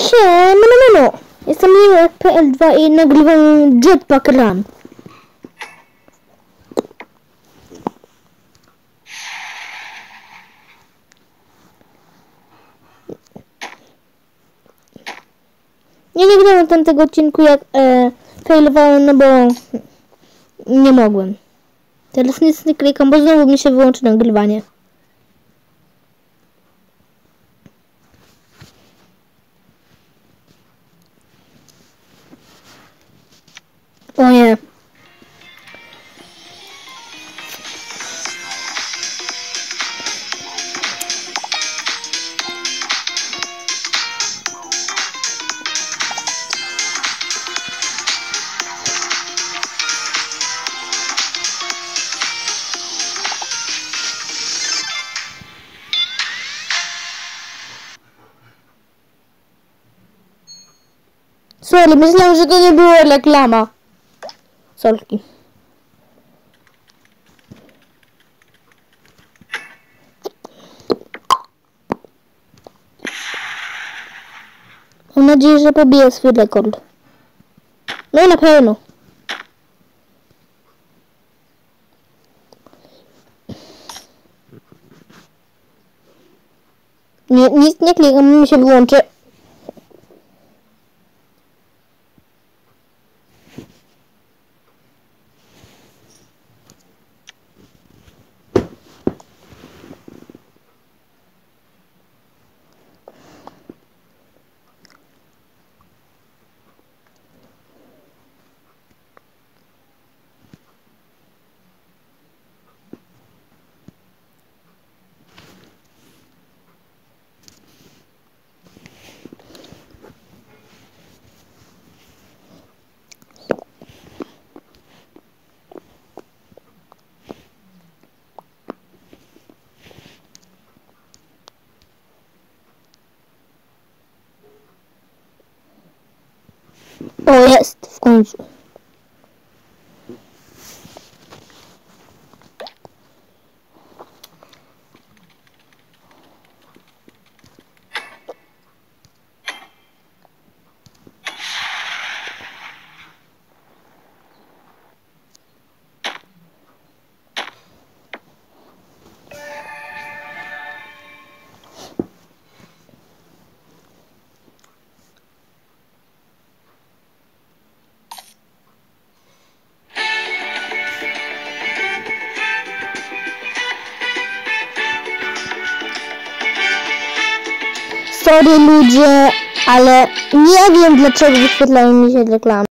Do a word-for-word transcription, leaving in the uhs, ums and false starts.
Siemano, no, no. Jestem Limek P L dwa i nagrywam Jetpack Run. Nie nagrałem tamtego odcinku, jak e, failowałem, no bo nie mogłem. Teraz nic nie klikam, bo znowu mi się wyłączy nagrywanie. O nie. Sorry, myślałem, że to nie było reklama. Sorki. Mam nadzieję, że pobiję swój rekord. No na pewno. Nie, nic nie klikam, mi się wyłączy. O, jest, w końcu. Sorry ludzie, ale nie wiem dlaczego wyświetlają mi się reklamy.